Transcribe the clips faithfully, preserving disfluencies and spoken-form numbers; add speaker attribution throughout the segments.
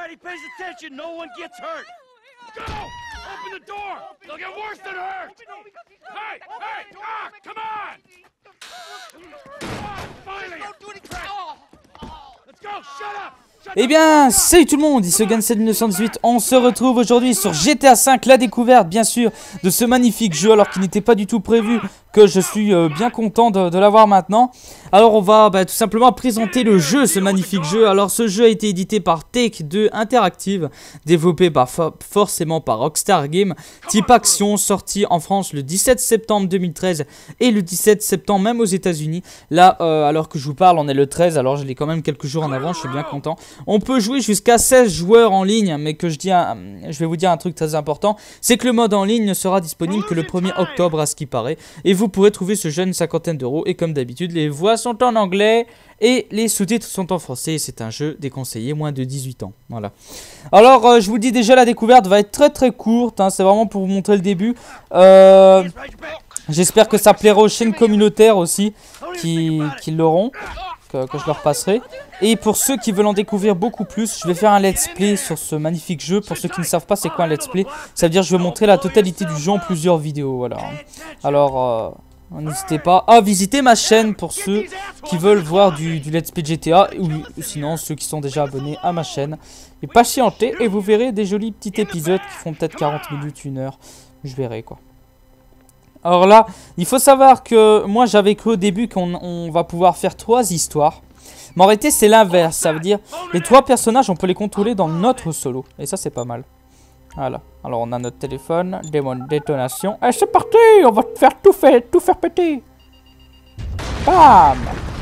Speaker 1: Everybody pays attention. No one gets hurt. Go! Open the door. They'll get worse than hurt. Hey, hey, ah, come on! Come on, finally! Let's go. Shut up.
Speaker 2: Eh bien, salut tout le monde, ici Gansel mille neuf cent dix-huit, on se retrouve aujourd'hui sur G T A cinq, la découverte bien sûr de ce magnifique jeu alors qu'il n'était pas du tout prévu, que je suis euh, bien content de, de l'avoir maintenant. Alors on va bah, tout simplement présenter le jeu, ce magnifique jeu. Alors ce jeu a été édité par Take deux Interactive, développé par forcément par Rockstar Games, type action, sorti en France le dix-sept septembre deux mille treize et le dix-sept septembre même aux États-Unis. Là, euh, alors que je vous parle, on est le treize, alors je l'ai quand même quelques jours en avant, je suis bien content. On peut jouer jusqu'à seize joueurs en ligne, mais que je dis, un, je vais vous dire un truc très important, c'est que le mode en ligne ne sera disponible que le premier octobre à ce qui paraît, et vous pourrez trouver ce jeu une cinquantaine d'euros, et comme d'habitude, les voix sont en anglais, et les sous-titres sont en français, c'est un jeu déconseillé, moins de dix-huit ans, voilà. Alors, euh, je vous dis déjà, la découverte va être très très courte, hein, c'est vraiment pour vous montrer le début, euh, j'espère que ça plaira aux chaînes communautaires aussi, qui, qui l'auront. Que, que je leur passerai. Et pour ceux qui veulent en découvrir beaucoup plus, je vais faire un let's play sur ce magnifique jeu. Pour ceux qui ne savent pas c'est quoi un let's play, ça veut dire que je vais montrer la totalité du jeu en plusieurs vidéos. Voilà. Alors, euh, n'hésitez pas à visiter ma chaîne pour ceux qui veulent voir du, du let's play G T A, ou, ou sinon ceux qui sont déjà abonnés à ma chaîne. Et patientez et vous verrez des jolis petits épisodes qui font peut-être quarante minutes, une heure. Je verrai quoi. Alors là, il faut savoir que moi j'avais cru au début qu'on on va pouvoir faire trois histoires. Mais en réalité c'est l'inverse, ça veut dire les trois personnages on peut les contrôler dans notre solo. Et ça c'est pas mal. Voilà, alors on a notre téléphone, démon détonation. Et c'est parti, on va faire tout, faire, tout faire péter. Bam.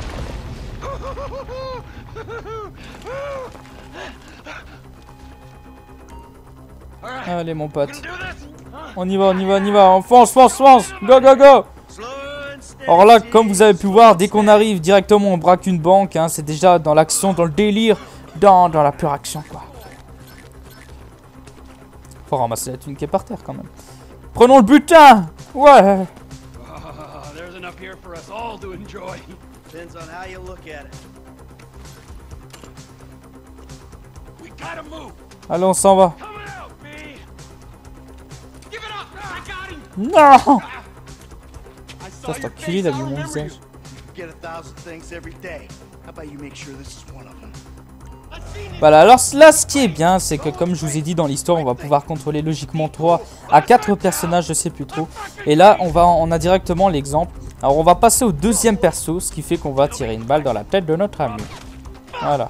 Speaker 2: Allez mon pote. On y va, on y va, on y va, on fonce, fonce, fonce. Go, go, go. Alors là, comme vous avez pu voir, dès qu'on arrive directement, on braque une banque. Hein, c'est déjà dans l'action, dans le délire, dans, dans la pure action, quoi. Faut ramasser la thune qui est par terre, quand même. Prenons le butin. Ouais. Allez, on s'en va. Non! Ça c'est enculé, il a vu mon visage. Voilà, alors là ce qui est bien, c'est que comme je vous ai dit dans l'histoire, on va pouvoir contrôler logiquement trois à quatre personnages, je sais plus trop. Et là, on, va, on a directement l'exemple. Alors on va passer au deuxième perso, ce qui fait qu'on va tirer une balle dans la tête de notre ami. Voilà.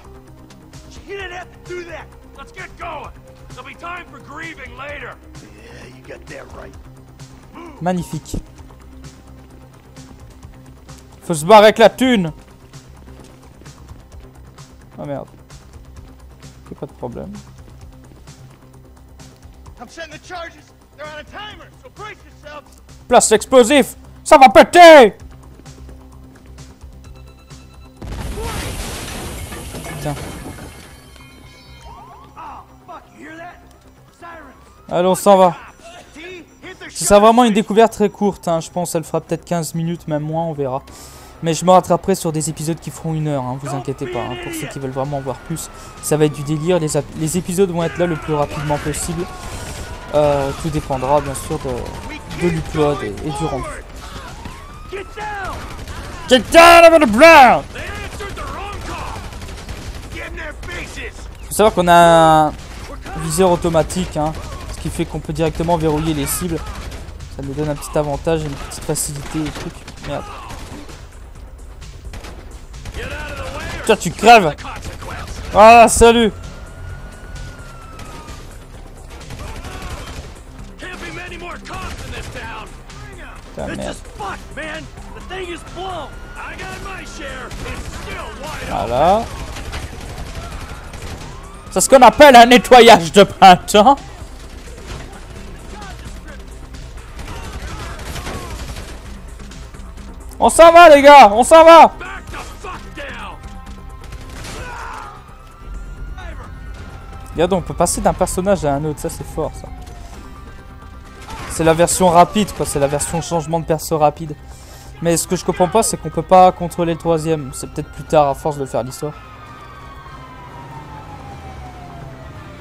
Speaker 2: Magnifique. Faut se barrer avec la thune. Oh merde. C'est pas de problème. Place l'explosif. Ça va péter. Putain. Allez, on s'en va. Ce sera vraiment une découverte très courte, hein. Je pense qu'elle fera peut-être quinze minutes, même moins, on verra. Mais je me rattraperai sur des épisodes qui feront une heure, hein, vous inquiétez pas. Hein, pour ceux qui veulent vraiment en voir plus, ça va être du délire. Les, les épisodes vont être là le plus rapidement possible. Euh, tout dépendra bien sûr de, de l'upload et, et du rendu. Get down over the ground! Faut savoir qu'on a un viseur automatique, hein, ce qui fait qu'on peut directement verrouiller les cibles. Ça nous donne un petit avantage et une petite facilité et trucs. Merde. Tiens, tu crèves. Ah, salut. Putain, merde. Voilà. C'est ce qu'on appelle un nettoyage de printemps. On s'en va les gars, on s'en va. Regarde, on peut passer d'un personnage à un autre, ça c'est fort ça. C'est la version rapide quoi, c'est la version changement de perso rapide. Mais ce que je comprends pas c'est qu'on peut pas contrôler le troisième. C'est peut-être plus tard à force de faire l'histoire.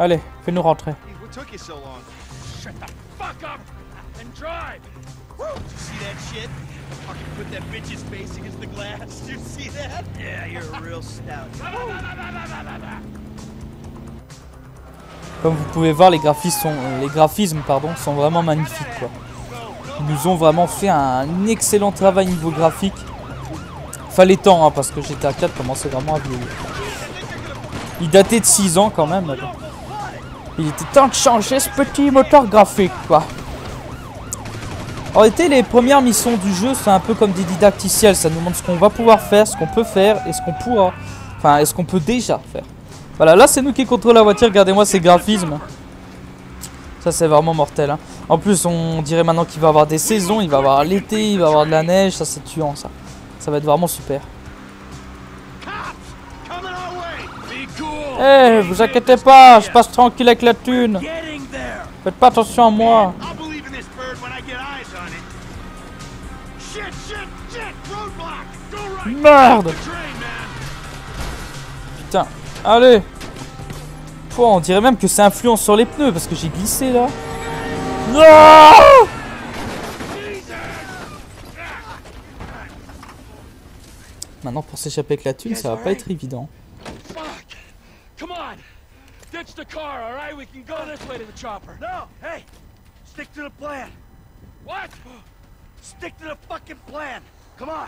Speaker 2: Allez, fais-nous rentrer.
Speaker 3: What took you so long?
Speaker 1: Shut the fuck up and drive!
Speaker 3: Woo! Did you see that shit? Fucking put that bitch's face against the glass. Did you see that? Yeah, you're a real stout.
Speaker 2: Comme vous pouvez voir, les graphismes sont, les graphismes, pardon, sont vraiment magnifiques, quoi. Ils nous ont vraiment fait un excellent travail niveau graphique. Fallait temps, hein, parce que G T A quatre commençait vraiment à vieillir. Il datait de six ans quand même. Il était temps de changer ce petit moteur graphique, quoi. En réalité, les premières missions du jeu, c'est un peu comme des didacticiels. Ça nous montre ce qu'on va pouvoir faire, ce qu'on peut faire et ce qu'on pourra. Enfin, et ce qu'on peut déjà faire. Voilà, là, c'est nous qui contrôlons la voiture. Regardez-moi ces graphismes. Ça, c'est vraiment mortel, hein. En plus, on dirait maintenant qu'il va y avoir des saisons. Il va y avoir l'été, il va y avoir de la neige. Ça, c'est tuant, ça. Ça va être vraiment super. Eh, hey, vous inquiétez pas, je passe tranquille avec la thune. Faites pas attention à moi. Merde. Putain, allez. Pouah, on dirait même que ça influence sur les pneus parce que j'ai glissé là. Non. Maintenant pour s'échapper avec la thune, ça va pas être évident.
Speaker 1: Come on! Ditch the car, alright? We can go this way to the chopper.
Speaker 3: No! Hey! Stick to the plan!
Speaker 1: What?
Speaker 3: Stick to the fucking plan! Come on!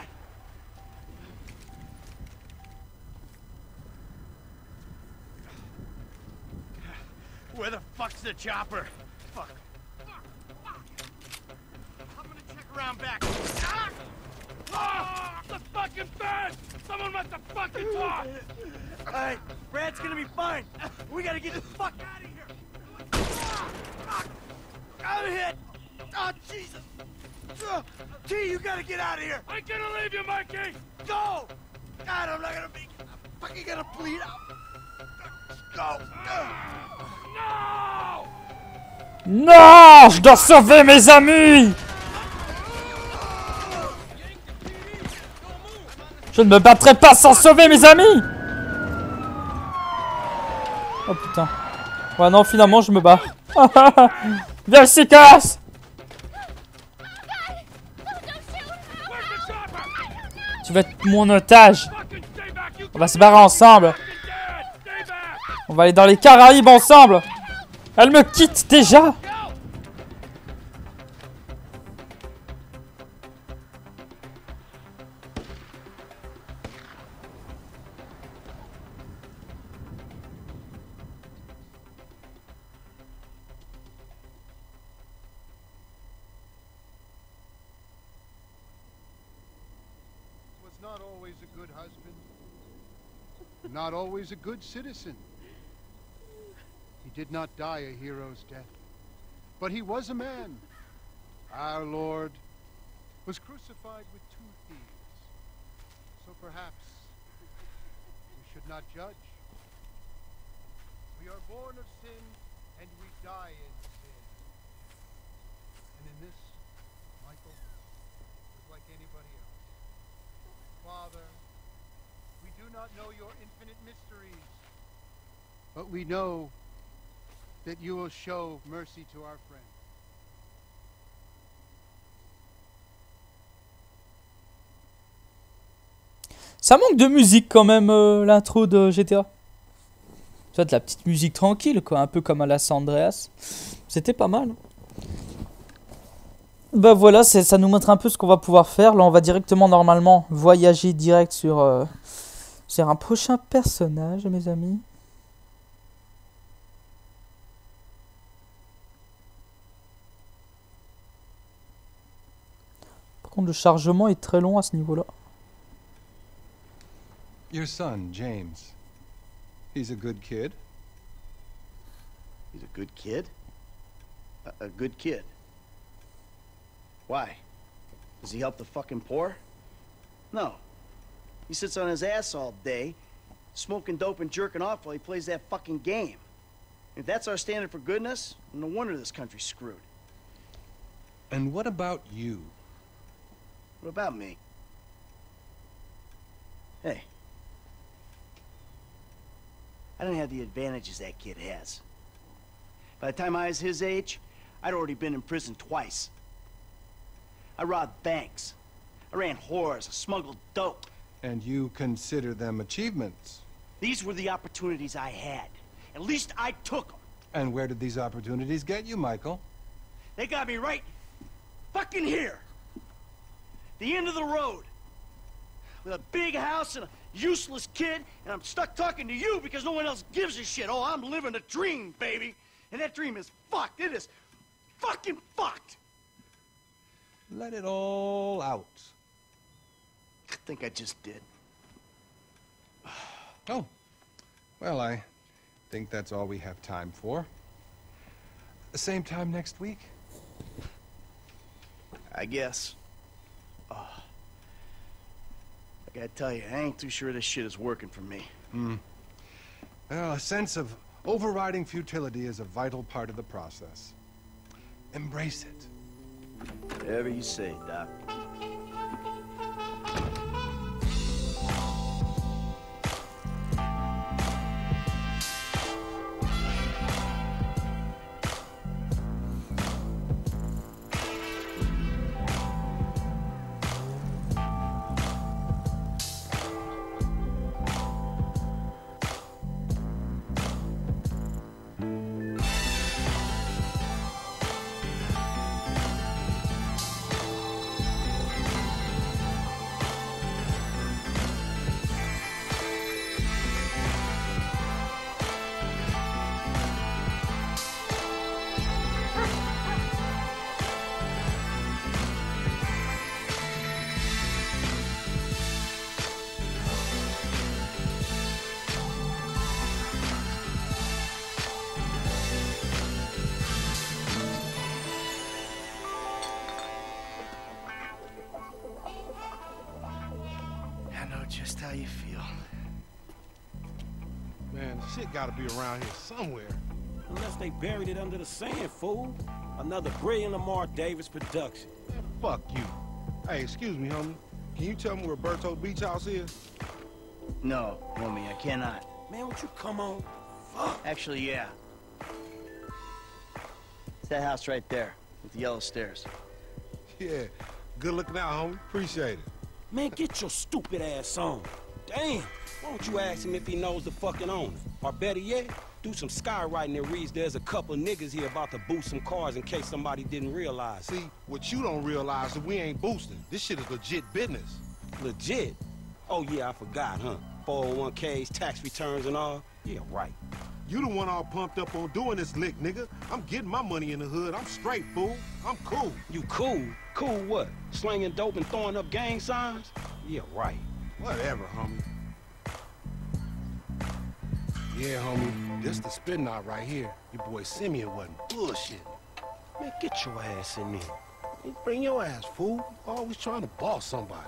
Speaker 3: Where the fuck's the chopper? Fuck. Fuck. Fuck. I'm gonna check around back. Ah!
Speaker 1: Ah! The fucking fence! Someone must have fucking talked!
Speaker 3: Alright, Brad's gonna be fine. We gotta get the fuck out of here. Ah, I'm hit. Oh, Jesus. Uh, T, you gotta get out of here.
Speaker 1: I'm gonna leave you, Mikey!
Speaker 3: Go. God, I'm not gonna make it. I'm fucking gonna bleed out. Go.
Speaker 1: No!
Speaker 2: Non, je dois sauver mes amis. Je ne me battrai pas sans sauver mes amis. Oh putain. Ouais non, finalement je me bats. Viens ici, casse. Tu vas être mon otage. On va se barrer ensemble. On va aller dans les Caraïbes ensemble. Elle me quitte déjà.
Speaker 4: Not always a good husband, not always a good citizen. He did not die a hero's death, but he was a man. Our Lord was crucified with two thieves, so perhaps we should not judge. We are born of sin, and we die in sin. And in this, Michael was like anybody else. Father, we do not know your infinite mysteries, but we know that you will show mercy to our friend.
Speaker 2: Ça manque de musique quand même, euh, l'intro de G T A. Tu vois, de la petite musique tranquille, quoi, un peu comme à la San Andreas. C'était pas mal. Bah voilà, ça nous montre un peu ce qu'on va pouvoir faire. Là, on va directement, normalement, voyager direct sur, euh, sur un prochain personnage, mes amis. Par contre, le chargement est très long à ce niveau-là.
Speaker 5: Your son, James. He's a good kid.
Speaker 3: He's a good kid? A, a good kid? Why? Does he help the fucking poor? No. He sits on his ass all day, smoking dope and jerking off while he plays that fucking game. If that's our standard for goodness, no wonder this country's screwed.
Speaker 5: And what about you?
Speaker 3: What about me? Hey. I don't have the advantages that kid has. By the time I was his age, I'd already been in prison twice. I robbed banks. I ran whores. I smuggled dope.
Speaker 5: And you consider them achievements?
Speaker 3: These were the opportunities I had. At least I took them.
Speaker 5: And where did these opportunities get you, Michael?
Speaker 3: They got me right fucking here. The end of the road. With a big house and a useless kid, and I'm stuck talking to you because no one else gives a shit. Oh, I'm living a dream, baby. And that dream is fucked. It is fucking fucked.
Speaker 5: Let it all out.
Speaker 3: I think I just did.
Speaker 5: Oh, well, I think that's all we have time for. The same time next week?
Speaker 3: I guess. Oh. I gotta tell you, I ain't too sure this shit is working for me.
Speaker 5: Hmm. Well, a sense of overriding futility is a vital part of the process. Embrace it.
Speaker 3: Whatever you say, Doc. Just how you feel.
Speaker 6: Man, shit gotta be around here somewhere.
Speaker 7: Unless they buried it under the sand, fool. Another brilliant Lamar Davis production.
Speaker 6: Man, fuck you. Hey, excuse me, homie. Can you tell me where Berto Beach House is?
Speaker 3: No, homie, I cannot.
Speaker 7: Man, would you come on? Fuck.
Speaker 3: Actually, yeah. It's that house right there, with the yellow stairs.
Speaker 6: Yeah, good looking out, homie. Appreciate it.
Speaker 7: Man, get your stupid ass on. Damn, why don't you ask him if he knows the fucking owner? Or better yet, do some skywriting that reads there's a couple niggas here about to boost some cars in case somebody didn't realize.
Speaker 6: See, what you don't realize is we ain't boosting. This shit is legit business.
Speaker 7: Legit? Oh yeah, I forgot, huh? four oh one K's, tax returns and all? Yeah, right.
Speaker 6: You the one all pumped up on doing this lick, nigga. I'm getting my money in the hood. I'm straight, fool. I'm cool.
Speaker 7: You cool? Cool what? Slinging dope and throwing up gang signs? Yeah, right.
Speaker 6: Whatever, homie. Yeah, homie. This the spin knot right here. Your boy Simeon wasn't bullshit.
Speaker 7: Man, get your ass in there.
Speaker 6: Hey, bring your ass, fool. Always trying to boss somebody.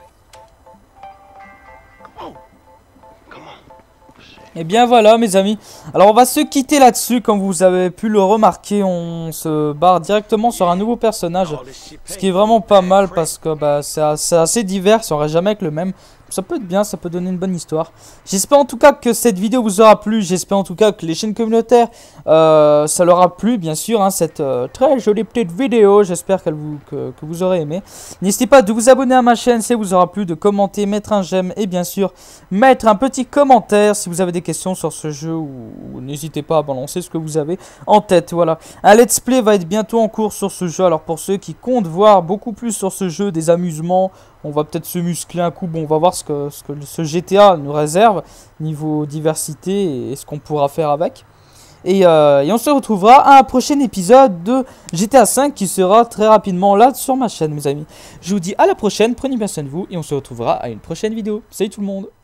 Speaker 6: Come on. Come on.
Speaker 2: Et bien voilà mes amis, alors on va se quitter là-dessus. Comme vous avez pu le remarquer, on se barre directement sur un nouveau personnage, ce qui est vraiment pas mal parce que bah, c'est assez, assez divers, ça n'aurait jamais être le même. Ça peut être bien, ça peut donner une bonne histoire. J'espère en tout cas que cette vidéo vous aura plu. J'espère en tout cas que les chaînes communautaires, euh, ça leur a plu, bien sûr, hein, cette euh, très jolie petite vidéo. J'espère qu'elle vous, que, que vous aurez aimé. N'hésitez pas de vous abonner à ma chaîne si elle vous aura plu, de commenter, mettre un j'aime et bien sûr, mettre un petit commentaire si vous avez des questions sur ce jeu. Ou, ou n'hésitez pas à balancer ce que vous avez en tête. Voilà. Un let's play va être bientôt en cours sur ce jeu. Alors pour ceux qui comptent voir beaucoup plus sur ce jeu, des amusements, on va peut-être se muscler un coup. Bon, on va voir ce que, ce que ce G T A nous réserve niveau diversité et ce qu'on pourra faire avec. Et, euh, et on se retrouvera à un prochain épisode de G T A cinq qui sera très rapidement là sur ma chaîne, mes amis. Je vous dis à la prochaine, prenez bien soin de vous et on se retrouvera à une prochaine vidéo. Salut tout le monde!